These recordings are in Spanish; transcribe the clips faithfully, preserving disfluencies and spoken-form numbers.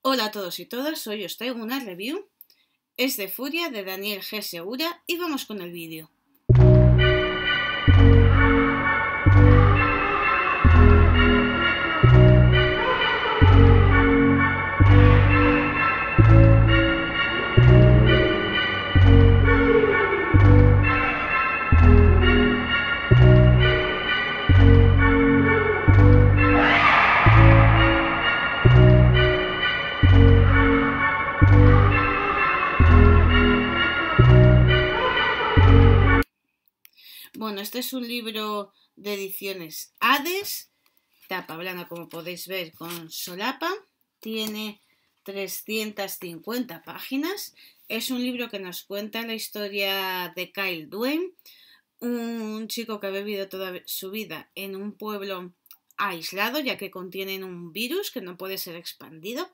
Hola a todos y todas, hoy os traigo una review. Es de Furia, de Daniel G. Segura, y vamos con el vídeo. Bueno, este es un libro de ediciones Hades, tapa blanda como podéis ver con solapa, tiene trescientas cincuenta páginas, es un libro que nos cuenta la historia de Kyle Duane, un chico que ha vivido toda su vida en un pueblo aislado ya que contienen un virus que no puede ser expandido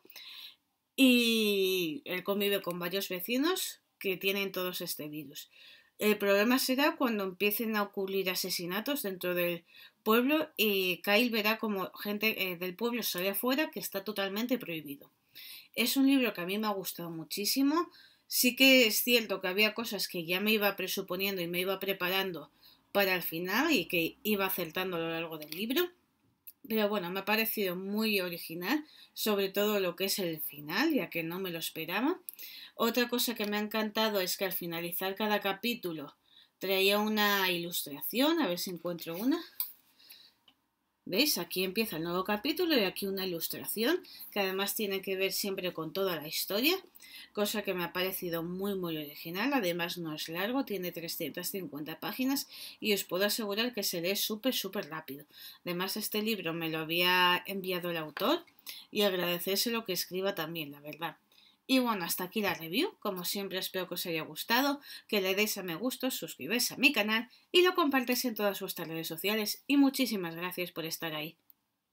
y él convive con varios vecinos que tienen todos este virus. El problema será cuando empiecen a ocurrir asesinatos dentro del pueblo y Kyle verá como gente eh, del pueblo sale afuera, que está totalmente prohibido. Es un libro que a mí me ha gustado muchísimo. Sí que es cierto que había cosas que ya me iba presuponiendo y me iba preparando para el final y que iba acertando a lo largo del libro. Pero bueno, me ha parecido muy original, sobre todo lo que es el final, ya que no me lo esperaba. Otra cosa que me ha encantado es que al finalizar cada capítulo traía una ilustración, a ver si encuentro una. ¿Veis? Aquí empieza el nuevo capítulo y aquí una ilustración que además tiene que ver siempre con toda la historia, cosa que me ha parecido muy muy original. Además no es largo, tiene trescientas cincuenta páginas y os puedo asegurar que se lee súper súper rápido. Además este libro me lo había enviado el autor y agradecérselo que escriba también, la verdad. Y bueno, hasta aquí la review. Como siempre espero que os haya gustado, que le deis a me gusta, suscribáis a mi canal y lo compartáis en todas vuestras redes sociales. Y muchísimas gracias por estar ahí.